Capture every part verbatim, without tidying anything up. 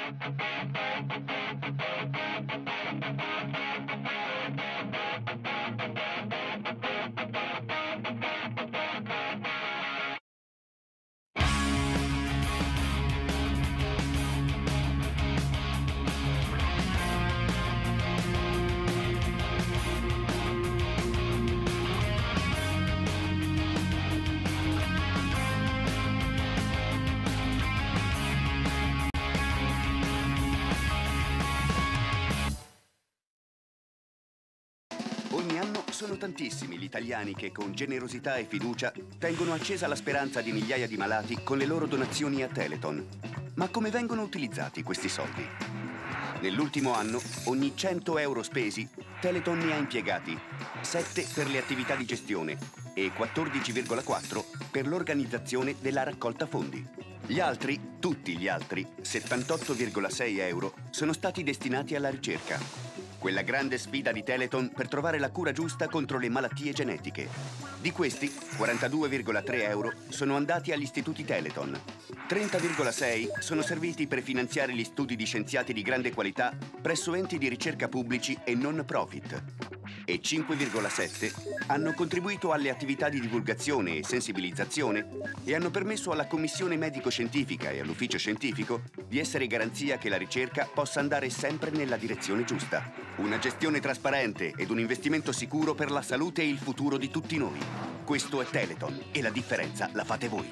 Ogni anno sono tantissimi gli italiani che con generosità e fiducia tengono accesa la speranza di migliaia di malati con le loro donazioni a Telethon. Ma come vengono utilizzati questi soldi? Nell'ultimo anno, ogni cento euro spesi, Telethon ne ha impiegati sette per le attività di gestione e quattordici virgola quattro per l'organizzazione della raccolta fondi. Gli altri, tutti gli altri, settantotto virgola sei euro, sono stati destinati alla ricerca. Quella grande sfida di Telethon per trovare la cura giusta contro le malattie genetiche. Di questi, quarantadue virgola tre euro sono andati agli istituti Telethon. trenta virgola sei sono serviti per finanziare gli studi di scienziati di grande qualità presso enti di ricerca pubblici e non profit. E cinque virgola sette hanno contribuito alle attività di divulgazione e sensibilizzazione e hanno permesso alla Commissione Medico-Scientifica e all'Ufficio Scientifico di essere garanzia che la ricerca possa andare sempre nella direzione giusta. Una gestione trasparente ed un investimento sicuro per la salute e il futuro di tutti noi. Questo è Telethon e la differenza la fate voi.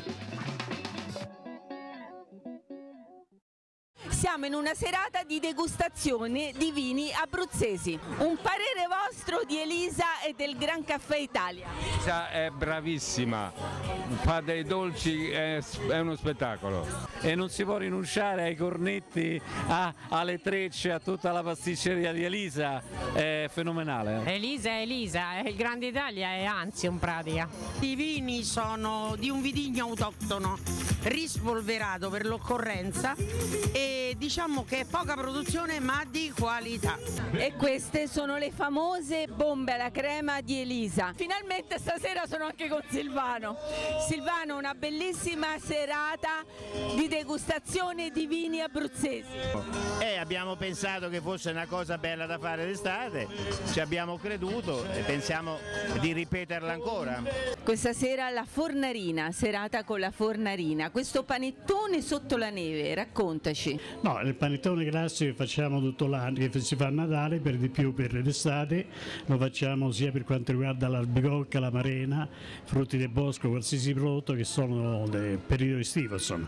Siamo in una serata di degustazione di vini abruzzesi. Un parere vostro di Elisa e del Gran Caffè Italia? Elisa è bravissima, fa dei dolci, è, è uno spettacolo. E non si può rinunciare ai cornetti, a, alle trecce, a tutta la pasticceria di Elisa, è fenomenale. Elisa è Elisa, è il Grande Italia è Anzium in pratica. I vini sono di un vitigno autoctono, rispolverato per l'occorrenza e diciamo che è poca produzione ma di qualità. E queste sono le famose bombe alla crema di Elisa. Finalmente stasera sono anche con Silvano. Silvano, una bellissima serata di degustazione di vini abruzzesi. Eh, abbiamo pensato che fosse una cosa bella da fare d'estate, ci abbiamo creduto e pensiamo di ripeterla ancora. Questa sera la fornarina, serata con la fornarina. Questo panettone sotto la neve, raccontaci. No, il panettone classico che facciamo tutto l'anno, che si fa a Natale, per di più per l'estate, lo facciamo sia per quanto riguarda l'albicocca, la marena, frutti del bosco, qualsiasi prodotto che sono del periodo estivo, insomma.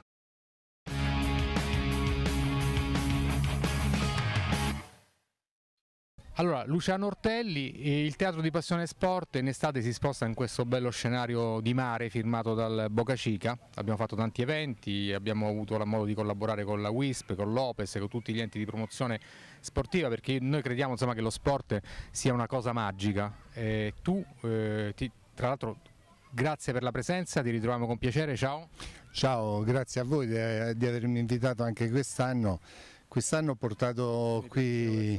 Allora, Luciano Ortelli, il Teatro di Passione Sport in estate si sposta in questo bello scenario di mare firmato dal Boca Chica. Abbiamo fatto tanti eventi, abbiamo avuto la modo di collaborare con la W I S P, con Lopez, con tutti gli enti di promozione sportiva, perché noi crediamo, insomma, che lo sport sia una cosa magica. E tu, eh, ti, tra l'altro, grazie per la presenza, ti ritroviamo con piacere, ciao. Ciao, grazie a voi di, di avermi invitato anche quest'anno. Quest'anno ho portato qui,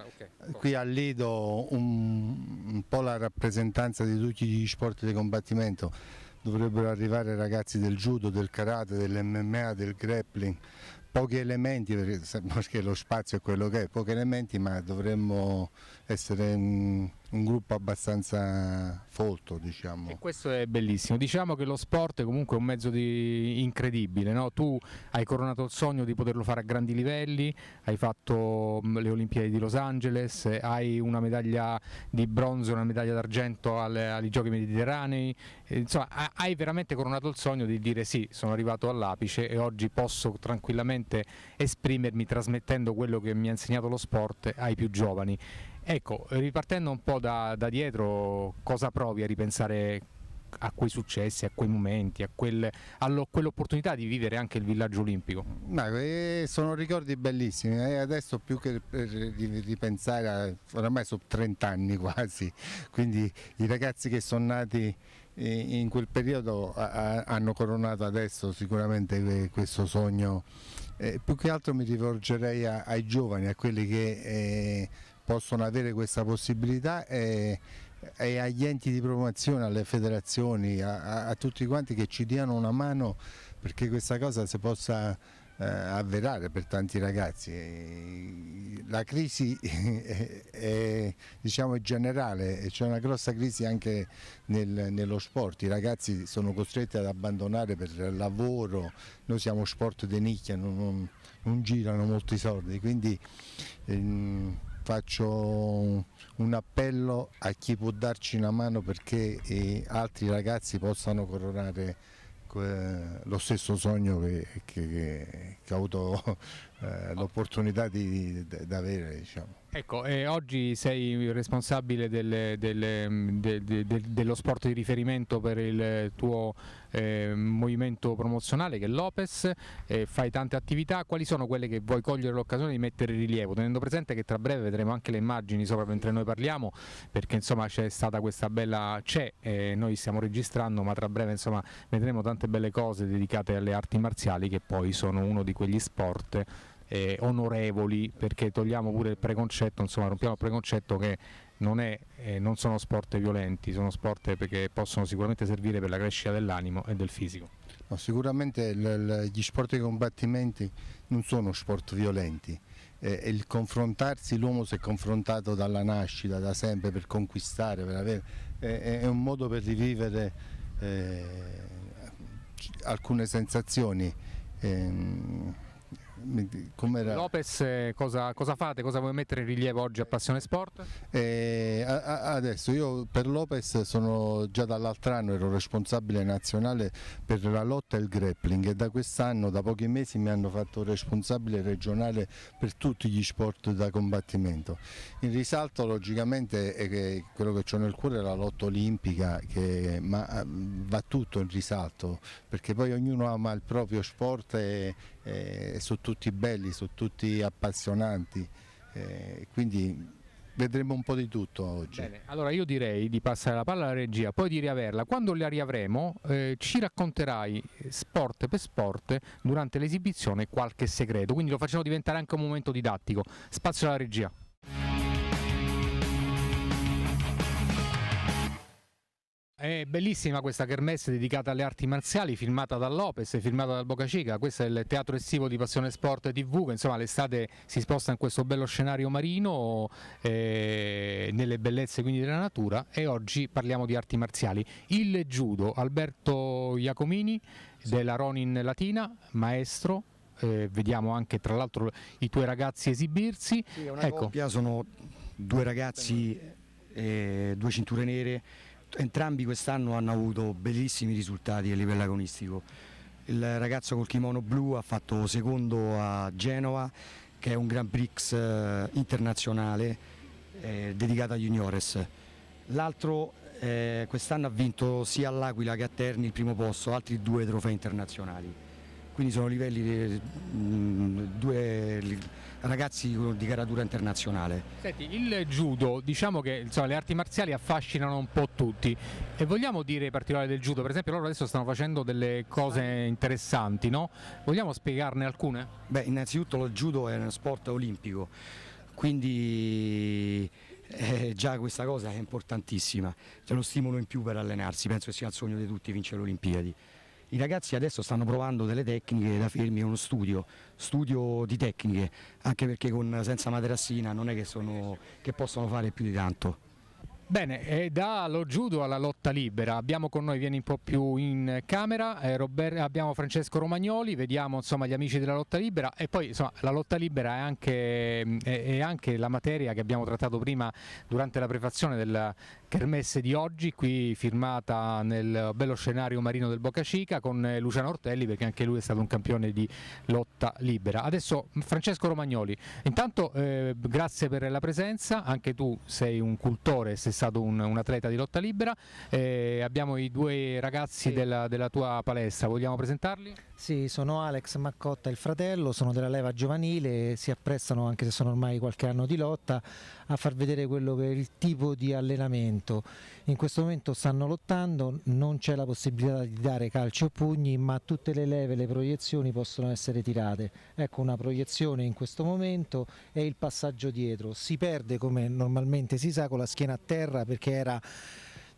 qui al Lido un, un po' la rappresentanza di tutti gli sport di combattimento. Dovrebbero arrivare ragazzi del judo, del karate, dell'M M A, del grappling, pochi elementi, perché lo spazio è quello che è, pochi elementi, ma dovremmo essere un, un gruppo abbastanza folto, diciamo. E questo è bellissimo. Diciamo che lo sport è comunque un mezzo di... incredibile, no? Tu hai coronato il sogno di poterlo fare a grandi livelli, hai fatto le Olimpiadi di Los Angeles, hai una medaglia di bronzo e una medaglia d'argento ai Giochi Mediterranei, insomma hai veramente coronato il sogno di dire sì, sono arrivato all'apice e oggi posso tranquillamente esprimermi trasmettendo quello che mi ha insegnato lo sport ai più giovani. Ecco, ripartendo un po' da, da dietro, cosa provi a ripensare a quei successi, a quei momenti, a quel, quell'opportunità di vivere anche il villaggio olimpico? Ma, eh, sono ricordi bellissimi e adesso più che per ripensare, a, oramai sono trenta anni quasi, quindi i ragazzi che sono nati in quel periodo hanno coronato adesso sicuramente questo sogno. Eh, più che altro mi rivolgerei a, ai giovani, a quelli che eh, possono avere questa possibilità e, e agli enti di promozione, alle federazioni, a, a, a tutti quanti che ci diano una mano perché questa cosa si possa eh, avverare per tanti ragazzi. La crisi è, è, diciamo, è generale, c'è una grossa crisi anche nel, nello sport, i ragazzi sono costretti ad abbandonare per lavoro, noi siamo sport di nicchia, non, non, non girano molti soldi, quindi ehm, faccio un appello a chi può darci una mano perché eh, altri ragazzi possano coronare lo stesso sogno che, che, che ho avuto eh, l'opportunità di, di, di avere, diciamo. Ecco, eh, oggi sei responsabile del, del, de, de, de, dello sport di riferimento per il tuo eh, movimento promozionale che è Lopes, eh, fai tante attività. Quali sono quelle che vuoi cogliere l'occasione di mettere in rilievo, tenendo presente che tra breve vedremo anche le immagini sopra mentre noi parliamo, perché insomma c'è stata questa bella, c'è, eh, noi stiamo registrando, ma tra breve insomma vedremo tante belle cose dedicate alle arti marziali che poi sono uno di quegli sport Eh, onorevoli, perché togliamo pure il preconcetto, insomma rompiamo il preconcetto che non, è, eh, non sono sport violenti, sono sport che possono sicuramente servire per la crescita dell'animo e del fisico. No, sicuramente il, il, gli sport di combattimenti non sono sport violenti, eh, il confrontarsi, l'uomo si è confrontato dalla nascita, da sempre, per conquistare, per avere, eh, è un modo per rivivere eh, alcune sensazioni. Eh, Lopes, cosa, cosa fate? Cosa vuoi mettere in rilievo oggi a Passione Sport? Eh, adesso io per Lopes sono già dall'altro anno, ero responsabile nazionale per la lotta e il grappling e da quest'anno, da pochi mesi, mi hanno fatto responsabile regionale per tutti gli sport da combattimento. In risalto logicamente è che quello che ho nel cuore è la lotta olimpica, che, ma va tutto in risalto perché poi ognuno ama il proprio sport e, e sono tutti belli, sono tutti appassionanti, eh, quindi vedremo un po' di tutto oggi. Bene, allora io direi di passare la palla alla regia, poi di riaverla. Quando la riavremo eh, ci racconterai sport per sport durante l'esibizione qualche segreto, quindi lo facciamo diventare anche un momento didattico. Spazio alla regia. È bellissima questa kermesse dedicata alle arti marziali, filmata da Lopes, filmata dal Boca Chica. Questo è il teatro estivo di Passione Sport tivù, che insomma l'estate si sposta in questo bello scenario marino, eh, nelle bellezze quindi della natura, e oggi parliamo di arti marziali. Il judo, Alberto Iacomini della Ronin Latina, maestro. Eh, vediamo anche tra l'altro i tuoi ragazzi esibirsi. Sì, è una ecco. coppia, sono due ragazzi, eh, due cinture nere. Entrambi quest'anno hanno avuto bellissimi risultati a livello agonistico. Il ragazzo col kimono blu ha fatto secondo a Genova, che è un Grand Prix eh, internazionale eh, dedicato agli juniores. L'altro eh, quest'anno ha vinto sia all'Aquila che a Terni il primo posto, altri due trofei internazionali. Quindi sono livelli di mh, due ragazzi di caratura internazionale. Senti, il judo, diciamo che insomma, le arti marziali affascinano un po' tutti, e vogliamo dire in particolare del judo, per esempio loro adesso stanno facendo delle cose interessanti, no? Vogliamo spiegarne alcune? Beh, innanzitutto lo judo è uno sport olimpico, quindi eh, già questa cosa è importantissima, c'è lo stimolo in più per allenarsi, penso che sia il sogno di tutti vincere le Olimpiadi. I ragazzi adesso stanno provando delle tecniche da fermi, è uno studio, studio di tecniche, anche perché con, senza materassina non è che, sono, che possono fare più di tanto. Bene, e dallo judo alla lotta libera abbiamo con noi, vieni un po' più in camera, eh, Robert, abbiamo Francesco Romagnoli, vediamo insomma gli amici della lotta libera, e poi insomma la lotta libera è anche, è, è anche la materia che abbiamo trattato prima durante la prefazione della kermesse di oggi, qui firmata nel bello scenario marino del Boca Chica con Luciano Ortelli, perché anche lui è stato un campione di lotta libera. Adesso Francesco Romagnoli, intanto eh, grazie per la presenza, anche tu sei un cultore, sei stato un, un atleta di lotta libera, eh, abbiamo i due ragazzi sì. della, della tua palestra, vogliamo presentarli? Sì, sono Alex Maccotta e il fratello, sono della leva giovanile, si apprestano, anche se sono ormai qualche anno di lotta, a far vedere quello che è il tipo di allenamento. In questo momento stanno lottando, non c'è la possibilità di dare calci o pugni, ma tutte le leve, le proiezioni possono essere tirate. Ecco, una proiezione in questo momento è il passaggio dietro, si perde come normalmente si sa con la schiena a terra perché era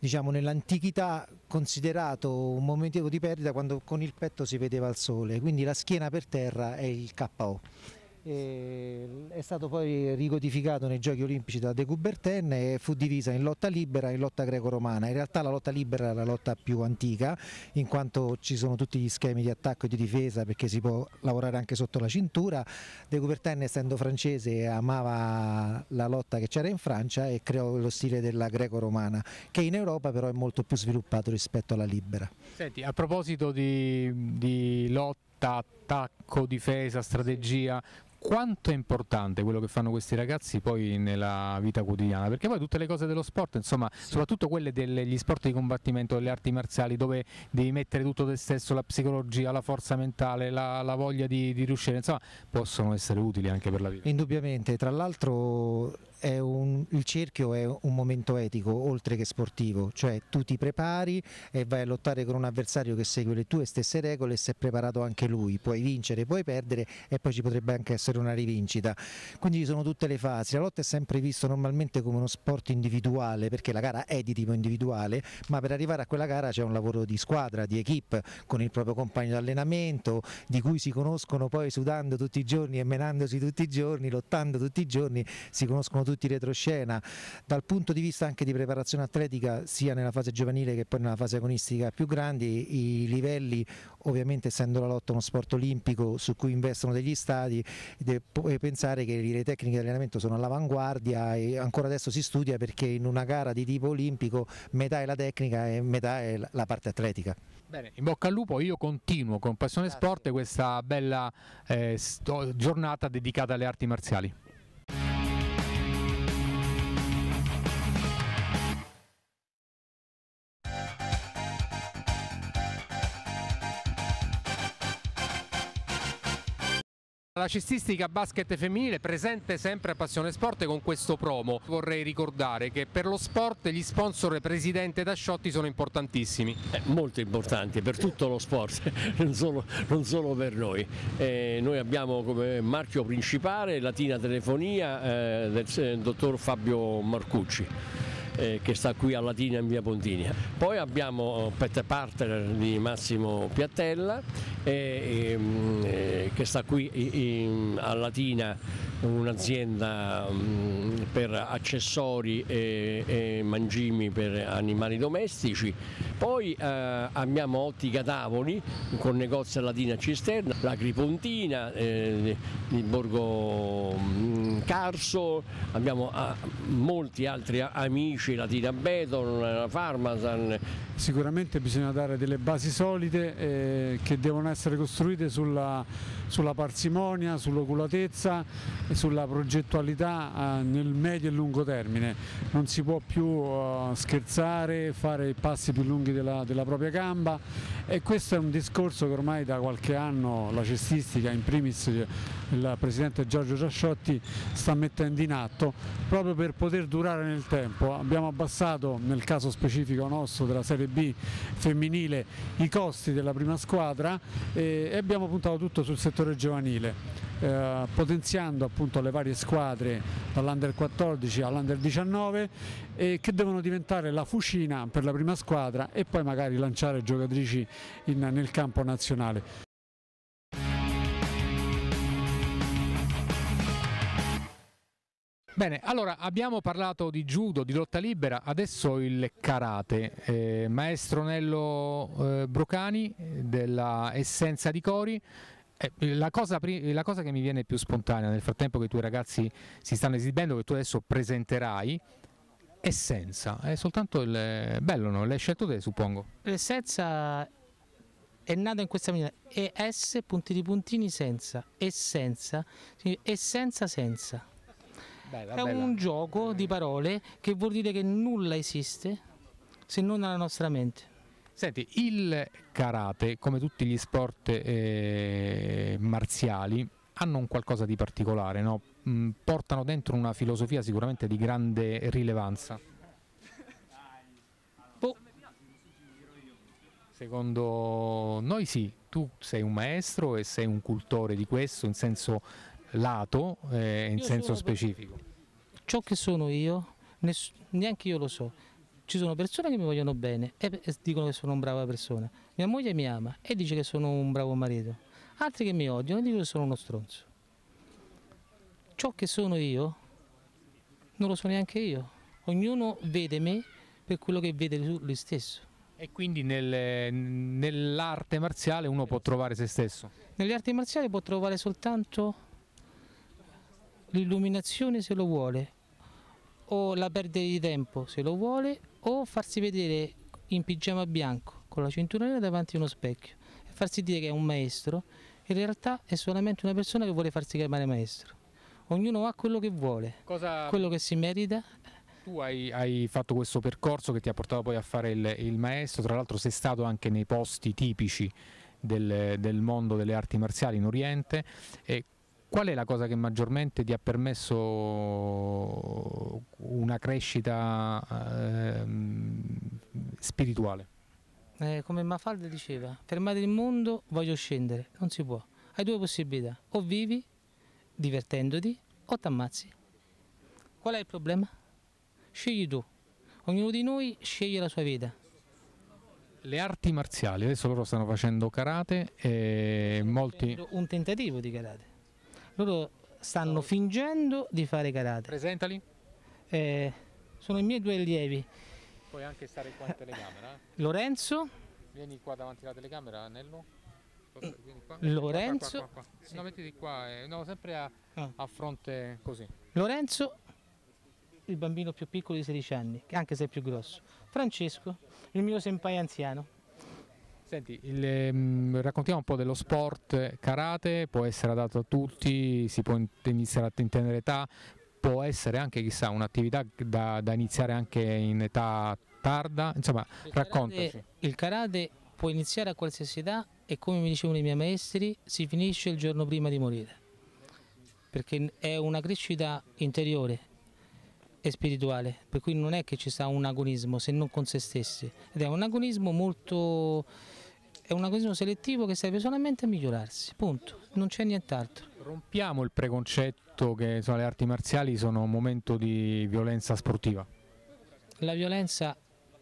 diciamo, nell'antichità considerato un momento di perdita quando con il petto si vedeva il sole, quindi la schiena per terra è il K O. E è stato poi ricodificato nei Giochi Olimpici da De Coubertin e fu divisa in lotta libera e in lotta greco-romana. In realtà la lotta libera è la lotta più antica, in quanto ci sono tutti gli schemi di attacco e di difesa, perché si può lavorare anche sotto la cintura. De Coubertin, essendo francese, amava la lotta che c'era in Francia e creò lo stile della greco-romana, che in Europa però è molto più sviluppato rispetto alla libera. Senti, a proposito di, di lotta, attacco, difesa, strategia, quanto è importante quello che fanno questi ragazzi poi nella vita quotidiana? Perché poi tutte le cose dello sport, insomma, sì, soprattutto quelle degli sport di combattimento, delle arti marziali, dove devi mettere tutto te stesso, la psicologia, la forza mentale, la, la voglia di, di riuscire, insomma, possono essere utili anche per la vita. Indubbiamente, tra l'altro è un, il cerchio è un momento etico oltre che sportivo, cioè tu ti prepari e vai a lottare con un avversario che segue le tue stesse regole e si è preparato anche lui, puoi vincere, puoi perdere e poi ci potrebbe anche essere una rivincita, quindi ci sono tutte le fasi. La lotta è sempre vista normalmente come uno sport individuale, perché la gara è di tipo individuale, ma per arrivare a quella gara c'è un lavoro di squadra, di equipe, con il proprio compagno di allenamento, di cui si conoscono poi sudando tutti i giorni e menandosi tutti i giorni, lottando tutti i giorni, si conoscono tutti in retroscena. Dal punto di vista anche di preparazione atletica, sia nella fase giovanile che poi nella fase agonistica più grandi, i livelli, ovviamente essendo la lotta uno sport olimpico su cui investono degli stadi, puoi pensare che le tecniche di allenamento sono all'avanguardia e ancora adesso si studia, perché in una gara di tipo olimpico metà è la tecnica e metà è la parte atletica. Bene, in bocca al lupo, io continuo con Passione Sport questa bella eh, giornata dedicata alle arti marziali. La cestistica basket femminile presente sempre a Passione Sport con questo promo. Vorrei ricordare che per lo sport gli sponsor Presidente ed Asciotti sono importantissimi. Eh, molto importanti per tutto lo sport, non solo, non solo per noi. Eh, noi abbiamo come marchio principale Latina Telefonia eh, del, del dottor Fabio Marcucci, Eh, che sta qui a Latina in via Pontinia. Poi abbiamo Pet Partner di Massimo Piattella eh, eh, che sta qui in, a Latina, un'azienda um, per accessori e, e mangimi per animali domestici. Poi eh, abbiamo Ottica Tavoli con negozio a Latina Cisterna, la Cripontina eh, di Borgo um, Carso, abbiamo ah, molti altri amici, Latina Beton, la Farmasan. Sicuramente bisogna dare delle basi solide eh, che devono essere costruite sulla, sulla parsimonia, sull'oculatezza e sulla progettualità eh, nel medio e lungo termine. Non si può più uh, scherzare, fare i passi più lunghi della, della propria gamba, e questo è un discorso che ormai da qualche anno la cestistica, in primis il presidente Giorgio Ciasciotti, sta mettendo in atto proprio per poter durare nel tempo. Abbiamo abbassato, nel caso specifico nostro della Serie B femminile, i costi della prima squadra e, e abbiamo puntato tutto sul settore giovanile, eh, potenziando appunto le varie squadre dall'Under quattordici all'Under diciannove, eh, che devono diventare la fucina per la prima squadra e poi magari lanciare giocatrici in, nel campo nazionale. Bene, allora abbiamo parlato di judo, di lotta libera, adesso il karate. Eh, maestro Nello eh, Brocani della Essenza di Cori. Eh, la, cosa, la cosa che mi viene più spontanea nel frattempo che i tuoi ragazzi si stanno esibendo, che tu adesso presenterai, Essenza, è soltanto il bello, no? L'hai scelto te, suppongo? L'essenza è nata in questa maniera, E S puntini puntini senza, essenza, essenza senza. Bella, è bella. Un gioco di parole che vuol dire che nulla esiste se non nella nostra mente. Senti, il karate, come tutti gli sport eh, marziali, hanno un qualcosa di particolare, no? Mm, portano dentro una filosofia sicuramente di grande rilevanza. Oh. Secondo noi sì, tu sei un maestro e sei un cultore di questo in senso lato e eh, in io senso sono, specifico. Ciò che sono io, neanche io lo so, ci sono persone che mi vogliono bene e dicono che sono una brava persona. Mia moglie mi ama e dice che sono un bravo marito. Altri che mi odiano e dicono che sono uno stronzo. Ciò che sono io non lo so neanche io. Ognuno vede me per quello che vede lui stesso. E quindi nel, nell'arte marziale uno può trovare se stesso? Nelle arti marziali può trovare soltanto l'illuminazione se lo vuole, o la perdita di tempo se lo vuole, o farsi vedere in pigiama bianco con la cintura nera davanti a uno specchio e farsi dire che è un maestro. In realtà è solamente una persona che vuole farsi chiamare maestro. Ognuno ha quello che vuole, Cosa... quello che si merita. Tu hai, hai fatto questo percorso che ti ha portato poi a fare il, il maestro, tra l'altro sei stato anche nei posti tipici del, del mondo delle arti marziali in Oriente. E qual è la cosa che maggiormente ti ha permesso una crescita eh, spirituale? Eh, come Mafalda diceva, fermate il mondo, voglio scendere, non si può. Hai due possibilità, o vivi divertendoti o t'ammazzi. Qual è il problema? Scegli tu, ognuno di noi sceglie la sua vita. Le arti marziali, adesso loro stanno facendo karate e molti... Un tentativo di karate. Loro stanno fingendo di fare karate. Presentali. Eh, sono i miei due allievi. Puoi anche stare qua in telecamera. Lorenzo. Vieni qua davanti alla telecamera, Anello. Vieni qua. Lorenzo. Qua, qua, qua, qua. No, mettiti qua, eh, no, sempre a, ah. a fronte così. Lorenzo, il bambino più piccolo di sedici anni, anche se è più grosso. Francesco, il mio senpai anziano. Senti, il, ehm, raccontiamo un po' dello sport karate, può essere adatto a tutti, si può iniziare in tenera età, può essere anche chissà un'attività da, da iniziare anche in età tarda, insomma il raccontaci. Karate, il karate può iniziare a qualsiasi età e come mi dicevano i miei maestri si finisce il giorno prima di morire, perché è una crescita interiore e spirituale, per cui non è che ci sta un agonismo se non con se stessi, ed è un agonismo molto, è un agonismo selettivo che serve solamente a migliorarsi, punto, non c'è nient'altro. Rompiamo il preconcetto che insomma, le arti marziali sono un momento di violenza sportiva. La violenza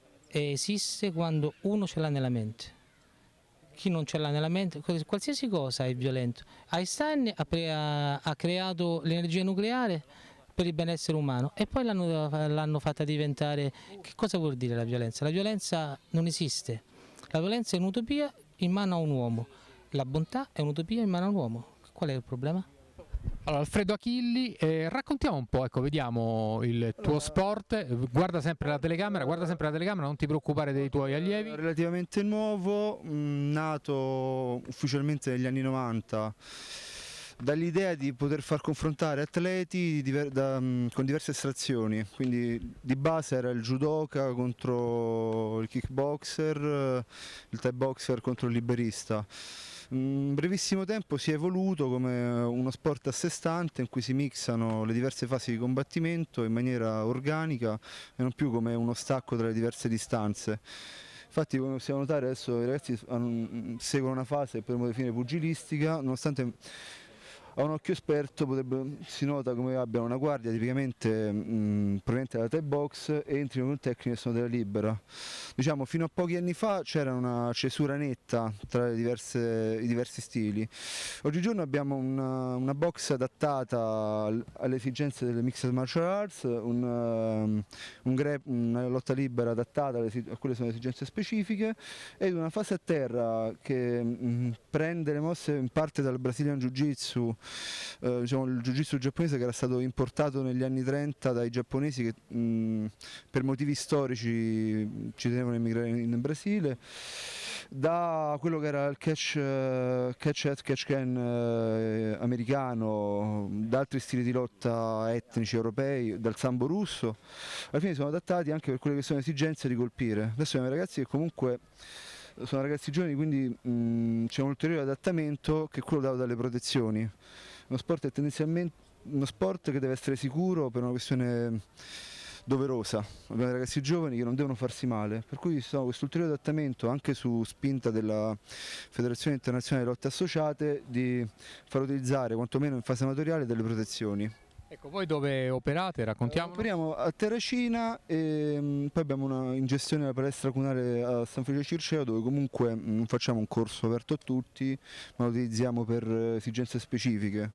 esiste quando uno ce l'ha nella mente. Chi non ce l'ha nella mente, qualsiasi cosa è violento. Einstein ha, ha creato l'energia nucleare per il benessere umano e poi l'hanno fatta diventare. Che cosa vuol dire la violenza? La violenza non esiste. La violenza è un'utopia in mano a un uomo, la bontà è un'utopia in mano a un uomo. Qual è il problema? Allora, Alfredo Achilli, eh, raccontiamo un po', ecco, vediamo il tuo sport, guarda sempre la telecamera, guarda sempre la telecamera, non ti preoccupare dei tuoi allievi. Relativamente nuovo, mh, nato ufficialmente negli anni novanta, dall'idea di poter far confrontare atleti diver da, mh, con diverse estrazioni, quindi di base era il judoka contro il kickboxer, il thai boxer contro il liberista. In brevissimo tempo si è evoluto come uno sport a sé stante in cui si mixano le diverse fasi di combattimento in maniera organica e non più come uno stacco tra le diverse distanze. Infatti, come possiamo notare, adesso i ragazzi seguono una fase che potremmo definire pugilistica, nonostante a un occhio esperto potrebbe, si nota come abbiano una guardia tipicamente mh, proveniente dalla Thai box e entrino con tecniche che sono della libera. Diciamo, fino a pochi anni fa c'era una cesura netta tra le diverse, i diversi stili. Oggigiorno abbiamo una, una box adattata alle esigenze delle mixed martial arts, un, um, un grep, una lotta libera adattata alle, a quelle sono le esigenze specifiche, ed una fase a terra che mh, prende le mosse in parte dal Brazilian Jiu-Jitsu, Eh, diciamo, il jiu-jitsu giapponese che era stato importato negli anni trenta dai giapponesi che mh, per motivi storici ci tenevano a emigrare in, in Brasile, da quello che era il catch, uh, catch at catch can uh, americano, da altri stili di lotta etnici europei, dal sambo russo, alla fine sono adattati anche per quelle che sono esigenze di colpire. Adesso abbiamo ragazzi che comunque sono ragazzi giovani, quindi c'è un ulteriore adattamento che è quello dato dalle protezioni. Uno sport è tendenzialmente uno sport che deve essere sicuro per una questione doverosa. Abbiamo ragazzi giovani che non devono farsi male, per cui questo ulteriore adattamento, anche su spinta della Federazione Internazionale di Lotte Associate, di far utilizzare quantomeno in fase amatoriale delle protezioni. Ecco, voi dove operate? Raccontiamo. Operiamo a Terracina e mh, poi abbiamo una in gestione la palestra comunale a San Felice Circeo, dove comunque mh, non facciamo un corso aperto a tutti, ma lo utilizziamo per eh, esigenze specifiche.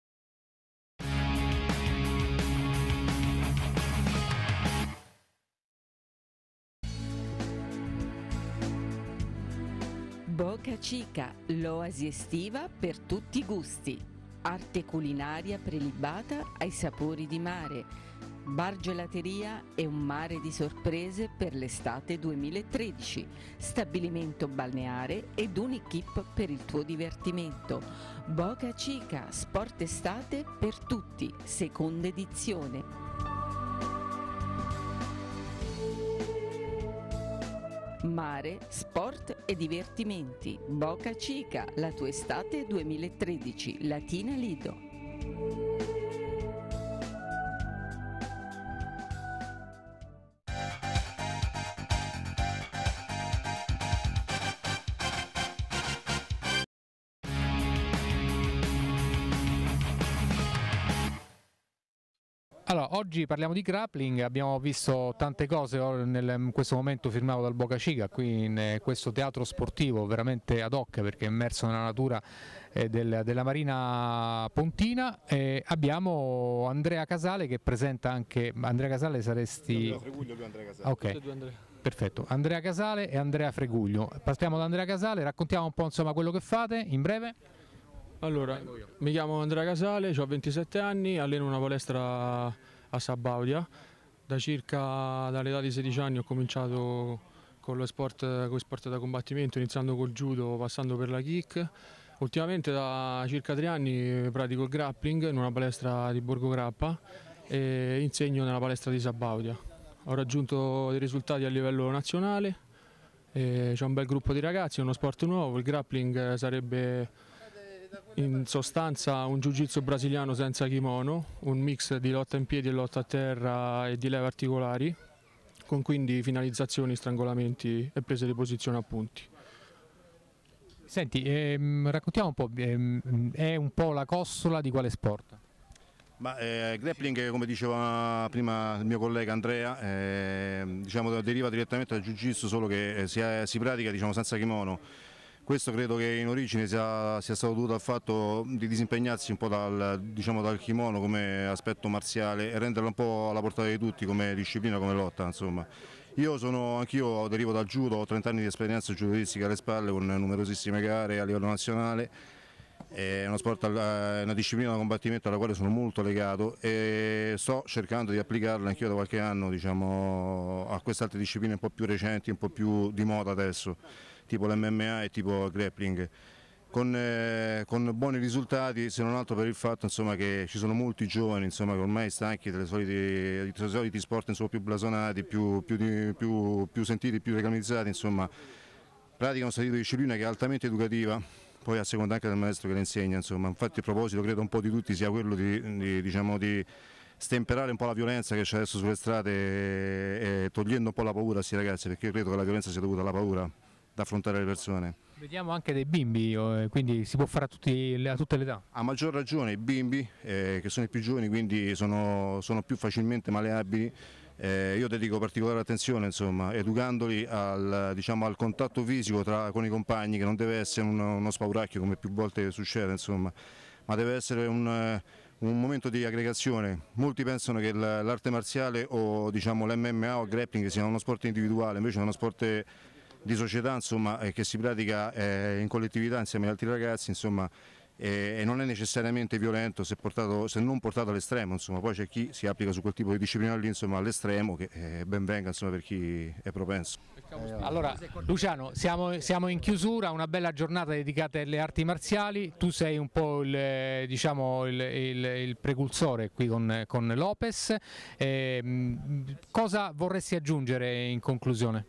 Boca Chica, l'oasi estiva per tutti i gusti. Arte culinaria prelibata ai sapori di mare. Bar gelateria e un mare di sorprese per l'estate duemilatredici. Stabilimento balneare ed Unikip per il tuo divertimento. Boca Chica, sport estate per tutti, seconda edizione. Mare, sport e divertimenti. Boca Chica, la tua estate duemilatredici, Latina Lido. Allora, oggi parliamo di grappling, abbiamo visto tante cose nel, in questo momento firmato dal Boca Chica, qui in eh, questo teatro sportivo veramente ad hoc perché è immerso nella natura eh, del, della Marina Pontina. E abbiamo Andrea Casale che presenta anche, Andrea Casale saresti... Io Freguglio, lui Andrea Casale. Ah, ok, perfetto, Andrea Casale e Andrea Freguglio. Partiamo da Andrea Casale, raccontiamo un po' insomma quello che fate, in breve. Allora, mi chiamo Andrea Casale, ho ventisette anni, alleno una palestra a Sabaudia. Da circa dall'età di sedici anni ho cominciato con lo sport, con lo sport da combattimento, iniziando col judo, passando per la kick. Ultimamente da circa tre anni pratico il grappling in una palestra di Borgo Grappa e insegno nella palestra di Sabaudia. Ho raggiunto dei risultati a livello nazionale, c'è un bel gruppo di ragazzi, è uno sport nuovo, il grappling sarebbe in sostanza un jiu-jitsu brasiliano senza kimono, un mix di lotta in piedi e lotta a terra e di leve articolari, con quindi finalizzazioni, strangolamenti e prese di posizione a punti. Senti, ehm, raccontiamo un po', ehm, è un po' la costola di quale sport? Ma eh, grappling, come diceva prima il mio collega Andrea, eh, diciamo, deriva direttamente dal jiu-jitsu, solo che eh, si, è, si pratica diciamo, senza kimono. Questo credo che in origine sia, sia stato dovuto al fatto di disimpegnarsi un po' dal, diciamo, dal kimono come aspetto marziale e renderlo un po' alla portata di tutti come disciplina, come lotta. Insomma. Io sono, anch'io derivo dal judo, ho trenta anni di esperienza judistica alle spalle con numerosissime gare a livello nazionale. È uno sport, è una disciplina da combattimento alla quale sono molto legato e sto cercando di applicarla anch'io da qualche anno diciamo, a queste altre discipline un po' più recenti, un po' più di moda adesso, tipo l'M M A e tipo il grappling, con, eh, con buoni risultati, se non altro per il fatto insomma, che ci sono molti giovani insomma, che ormai stanchi dei soliti, dei soliti sport insomma, più blasonati, più, più, più, più sentiti, più reclamizzati, insomma, praticano questa disciplina che è altamente educativa, poi a seconda anche del maestro che le insegna. Insomma. Infatti il proposito credo un po' di tutti sia quello di, di, diciamo, di stemperare un po' la violenza che c'è adesso sulle strade e, e togliendo un po' la paura a questi ragazzi, perché io credo che la violenza sia dovuta alla paura da affrontare le persone. Vediamo anche dei bimbi, quindi si può fare a, tutti, a tutte le età? A maggior ragione i bimbi, eh, che sono i più giovani, quindi sono, sono più facilmente maleabili. Eh, io dedico particolare attenzione, insomma, educandoli al, diciamo, al contatto fisico tra, con i compagni, che non deve essere uno, uno spauracchio come più volte succede, insomma, ma deve essere un, un momento di aggregazione. Molti pensano che l'arte marziale o diciamo, l'M M A o il grappling sia uno sport individuale, invece è uno sport di società, insomma, eh, che si pratica eh, in collettività insieme agli altri ragazzi, insomma, eh, e non è necessariamente violento se, portato, se non portato all'estremo, insomma. Poi c'è chi si applica su quel tipo di disciplina lì, insomma, all'estremo, che eh, ben venga, insomma, per chi è propenso. Allora Luciano, siamo, siamo in chiusura, una bella giornata dedicata alle arti marziali, tu sei un po' il, diciamo, il, il, il precursore qui con, con Lopez, eh, cosa vorresti aggiungere in conclusione?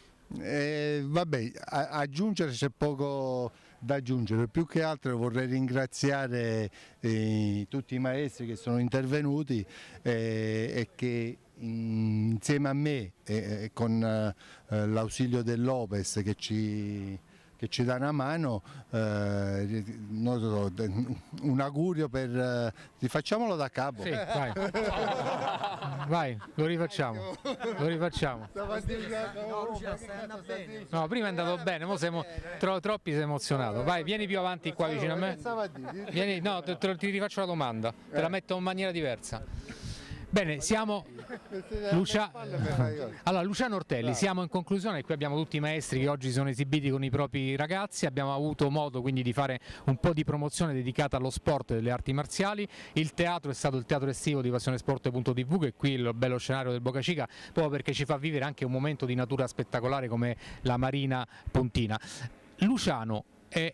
Eh, vabbè, a, aggiungere c'è poco da aggiungere, più che altro vorrei ringraziare eh, tutti i maestri che sono intervenuti eh, e che insieme a me e eh, con eh, l'ausilio del Lopez che ci che ci dà una mano, eh, un augurio per... Eh, rifacciamolo da capo. Sì, vai. Vai, lo rifacciamo, lo rifacciamo. No, prima è andato bene, mo siamo tro, troppi sei emozionato. Vai, vieni più avanti qua vicino a me. Vieni, no, te, te, ti rifaccio la domanda, te la metto in maniera diversa. Bene, siamo Lucia... allora, Luciano Ortelli, siamo in conclusione, qui abbiamo tutti i maestri che oggi sono esibiti con i propri ragazzi, abbiamo avuto modo quindi di fare un po' di promozione dedicata allo sport e delle arti marziali. Il teatro è stato il teatro estivo di Passione Sport punto tivù, che è qui il bello scenario del Boca Chica, proprio perché ci fa vivere anche un momento di natura spettacolare come la Marina Pontina. Luciano, è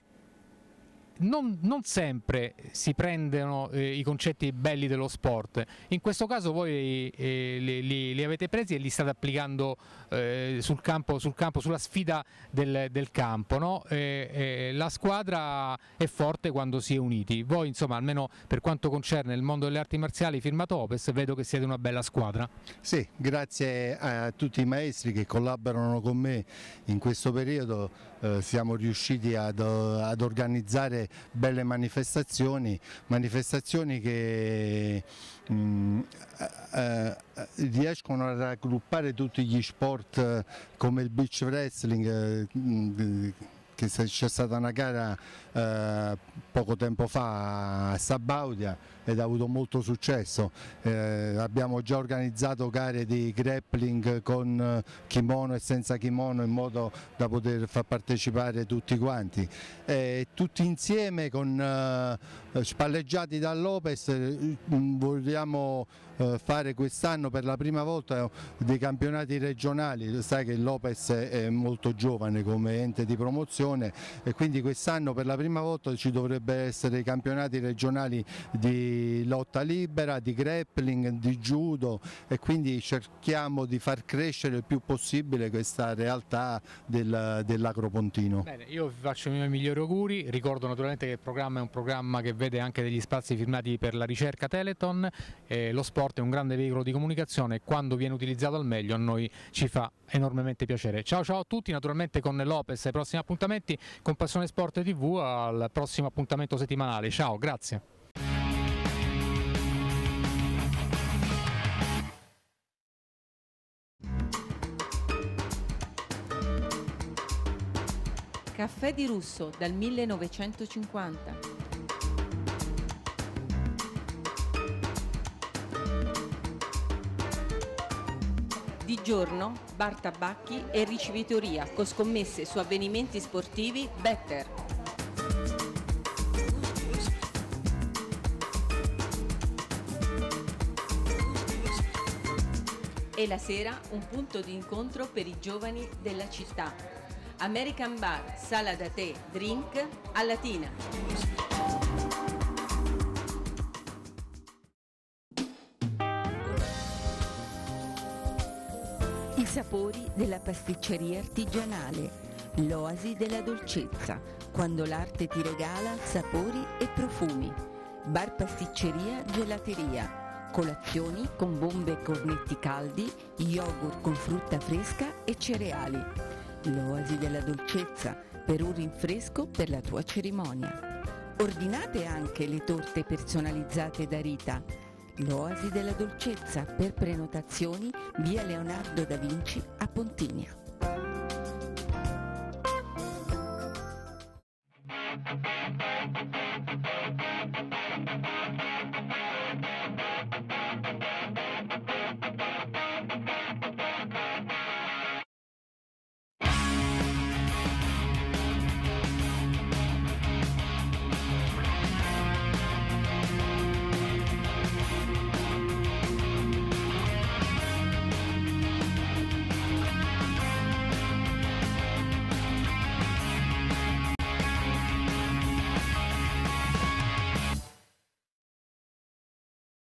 Non, non sempre si prendono eh, i concetti belli dello sport, in questo caso voi eh, li, li, li avete presi e li state applicando eh, sul campo, sul campo, sulla sfida del, del campo, no? eh, eh, la squadra è forte quando si è uniti, voi insomma almeno per quanto concerne il mondo delle arti marziali firmato Opes vedo che siete una bella squadra. Sì, grazie a tutti i maestri che collaborano con me in questo periodo eh, siamo riusciti ad, ad organizzare belle manifestazioni, manifestazioni che mh, eh, riescono a raggruppare tutti gli sport eh, come il beach wrestling, eh, mh, che c'è stata una gara eh, poco tempo fa a Sabaudia ed ha avuto molto successo. Eh, abbiamo già organizzato gare di grappling con kimono e senza kimono in modo da poter far partecipare tutti quanti. Eh, tutti insieme con eh, spalleggiati da Lopes eh, vogliamo eh, fare quest'anno per la prima volta dei campionati regionali. Sai che Lopes è molto giovane come ente di promozione e quindi quest'anno per la prima volta ci dovrebbe essere i campionati regionali di lotta libera, di grappling, di judo e quindi cerchiamo di far crescere il più possibile questa realtà del, dell'Acropontino. Bene, io vi faccio i miei migliori auguri, ricordo naturalmente che il programma è un programma che vede anche degli spazi firmati per la ricerca Teleton, eh, lo sport è un grande veicolo di comunicazione e quando viene utilizzato al meglio a noi ci fa enormemente piacere. Ciao ciao a tutti, naturalmente con Lopes ai prossimi appuntamenti, con Passione Sport tivù al prossimo appuntamento settimanale. Ciao, grazie. Caffè di Russo dal millenovecentocinquanta. Di giorno bar tabacchi e ricevitoria con scommesse su avvenimenti sportivi Better. E la sera un punto di incontro per i giovani della città. American Bar, sala da tè, drink a Latina. I sapori della pasticceria artigianale, l'oasi della dolcezza, quando l'arte ti regala sapori e profumi. Bar pasticceria gelateria, colazioni con bombe e cornetti caldi, yogurt con frutta fresca e cereali. L'oasi della dolcezza, per un rinfresco per la tua cerimonia. Ordinate anche le torte personalizzate da Rita. L'oasi della dolcezza, per prenotazioni via Leonardo da Vinci a Pontinia.